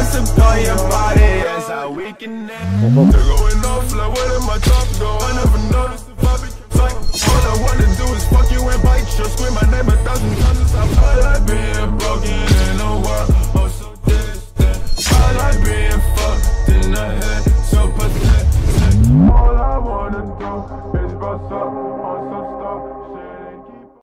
to call your body, that's how we can end. They're going off like where did my top go? I never noticed if I became psycho. All I wanna do is fuck you and bite you. Scream my name 1,000 times. I like being broken in the world, oh so distant. I like being fucked in the head, so pathetic. All I wanna do is bust up.